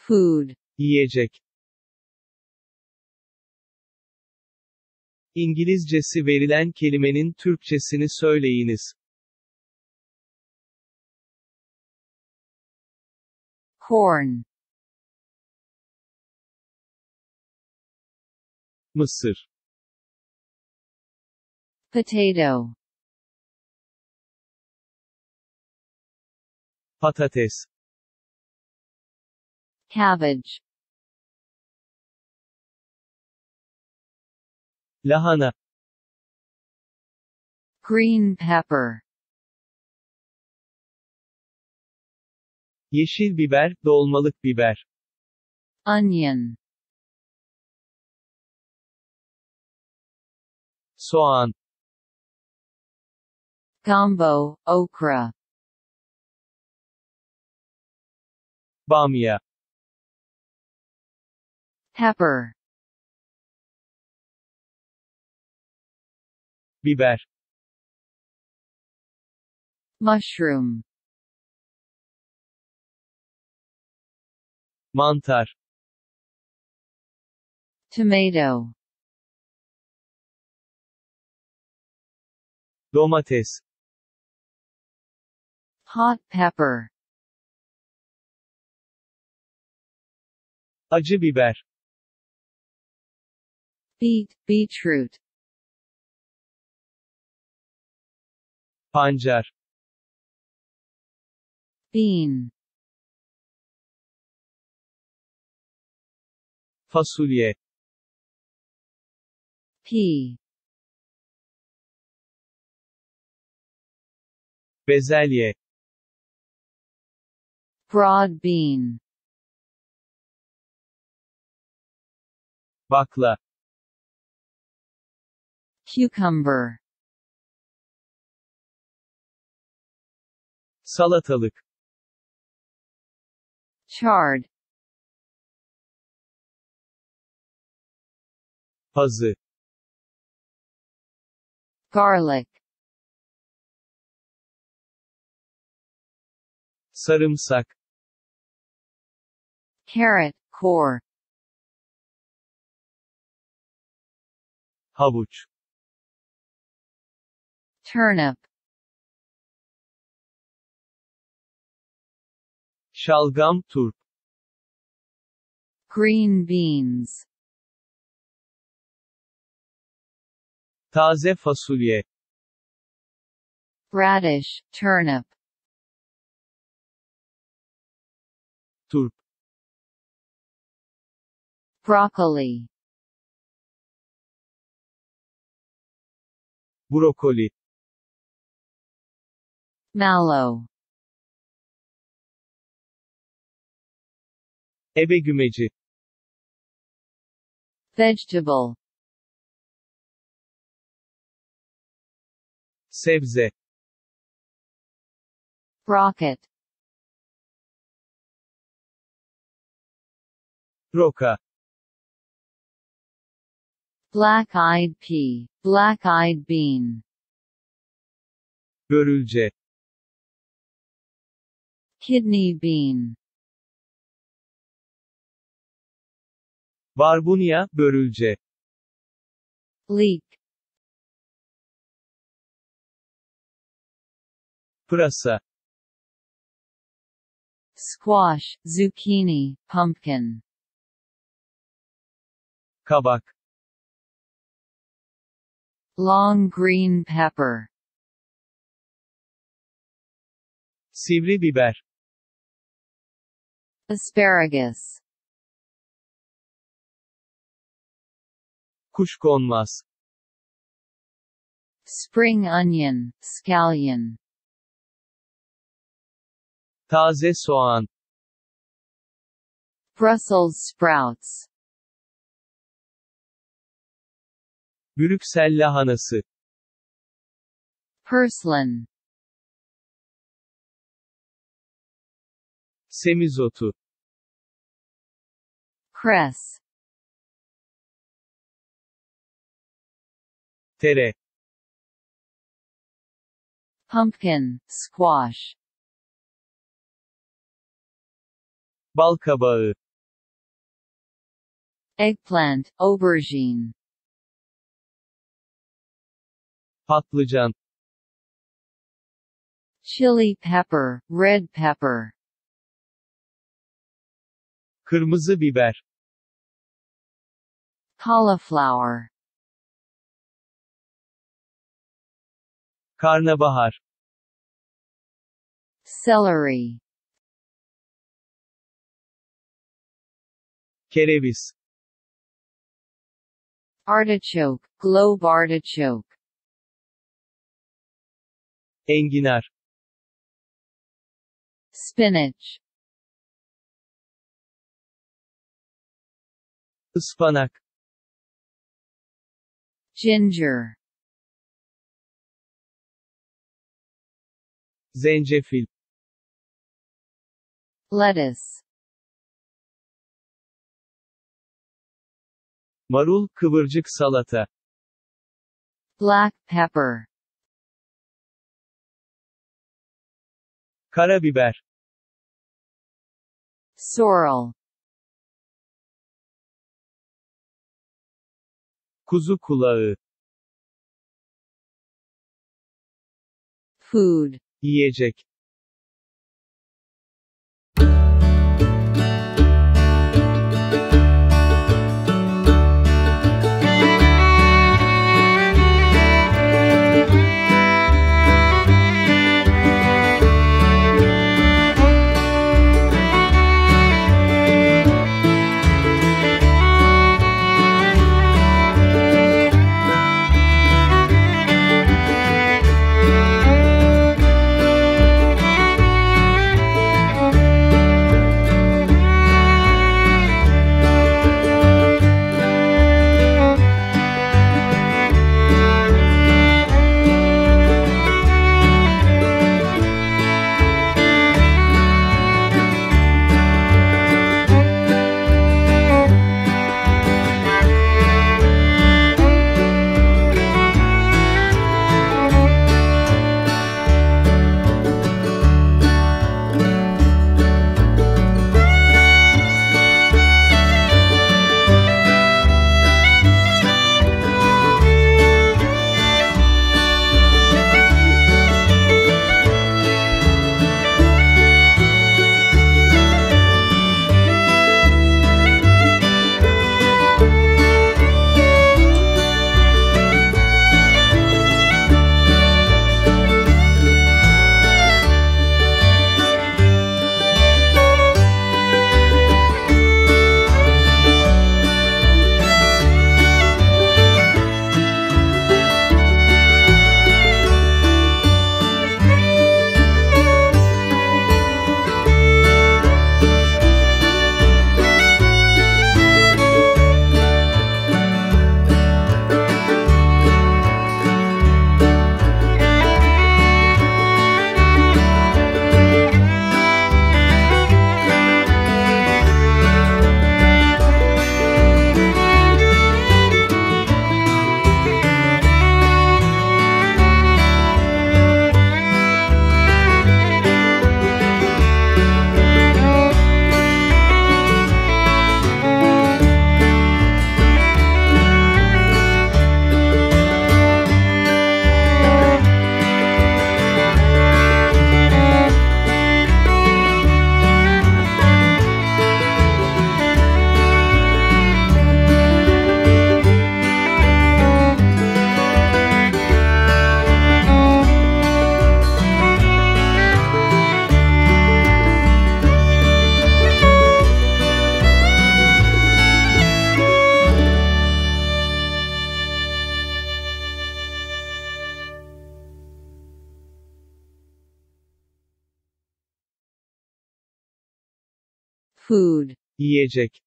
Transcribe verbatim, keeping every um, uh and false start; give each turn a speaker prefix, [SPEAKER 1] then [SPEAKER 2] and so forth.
[SPEAKER 1] Food.
[SPEAKER 2] Yiyecek. İngilizcesi verilen kelimenin Türkçesini söyleyiniz.
[SPEAKER 1] Corn.
[SPEAKER 2] Mısır.
[SPEAKER 1] Potato.
[SPEAKER 2] Patates.
[SPEAKER 1] Cabbage.
[SPEAKER 2] Lahana.
[SPEAKER 1] Green pepper.
[SPEAKER 2] Yeşil biber, dolmalık biber.
[SPEAKER 1] Onion.
[SPEAKER 2] Soğan.
[SPEAKER 1] Gumbo, okra.
[SPEAKER 2] Bamya.
[SPEAKER 1] Pepper.
[SPEAKER 2] Biber.
[SPEAKER 1] Mushroom.
[SPEAKER 2] Mantar.
[SPEAKER 1] Tomato.
[SPEAKER 2] Domates.
[SPEAKER 1] Hot pepper.
[SPEAKER 2] Acı biber.
[SPEAKER 1] Beet, beetroot.
[SPEAKER 2] Pancar.
[SPEAKER 1] Bean.
[SPEAKER 2] Fasulye.
[SPEAKER 1] Pea.
[SPEAKER 2] Bezelye.
[SPEAKER 1] Broad bean.
[SPEAKER 2] Bakla.
[SPEAKER 1] Cucumber.
[SPEAKER 2] Salatalık.
[SPEAKER 1] Chard.
[SPEAKER 2] Pazı.
[SPEAKER 1] Garlic.
[SPEAKER 2] Sarımsak.
[SPEAKER 1] Carrot, core.
[SPEAKER 2] Havuç.
[SPEAKER 1] Turnip.
[SPEAKER 2] Şalgam, turp.
[SPEAKER 1] Green beans.
[SPEAKER 2] Taze fasulye.
[SPEAKER 1] Radish, turnip.
[SPEAKER 2] Turp.
[SPEAKER 1] Broccoli.
[SPEAKER 2] Brokoli.
[SPEAKER 1] Mallow.
[SPEAKER 2] Ebegümeci.
[SPEAKER 1] Vegetable.
[SPEAKER 2] Sebze.
[SPEAKER 1] Rocket.
[SPEAKER 2] Roka.
[SPEAKER 1] Black-eyed pea, black-eyed bean.
[SPEAKER 2] Börülce.
[SPEAKER 1] Kidney bean.
[SPEAKER 2] Barbunya, börülce.
[SPEAKER 1] Leek.
[SPEAKER 2] Pırasa.
[SPEAKER 1] Squash, zucchini, pumpkin.
[SPEAKER 2] Kabak.
[SPEAKER 1] Long green pepper.
[SPEAKER 2] Sivri biber.
[SPEAKER 1] Asparagus.
[SPEAKER 2] Kuşkonmaz.
[SPEAKER 1] Spring onion, scallion.
[SPEAKER 2] Taze soğan.
[SPEAKER 1] Brussels sprouts.
[SPEAKER 2] Brüksel lahanası.
[SPEAKER 1] Purslane.
[SPEAKER 2] Semizotu.
[SPEAKER 1] Cress.
[SPEAKER 2] Tere.
[SPEAKER 1] Pumpkin, squash.
[SPEAKER 2] Balkabağı.
[SPEAKER 1] Eggplant, aubergine.
[SPEAKER 2] Patlıcan.
[SPEAKER 1] Chili pepper, red pepper.
[SPEAKER 2] Kırmızı biber.
[SPEAKER 1] Cauliflower.
[SPEAKER 2] Karnabahar.
[SPEAKER 1] Celery.
[SPEAKER 2] Kereviz.
[SPEAKER 1] Artichoke, globe artichoke.
[SPEAKER 2] Enginar.
[SPEAKER 1] Spinach.
[SPEAKER 2] Ispanak.
[SPEAKER 1] Ginger.
[SPEAKER 2] Zencefil.
[SPEAKER 1] Lettuce.
[SPEAKER 2] Marul, kıvırcık salata.
[SPEAKER 1] Black pepper.
[SPEAKER 2] Karabiber.
[SPEAKER 1] Sorrel.
[SPEAKER 2] Kuzu kulağı.
[SPEAKER 1] Food.
[SPEAKER 2] Yiyecek.
[SPEAKER 1] Food.
[SPEAKER 2] Yiyecek.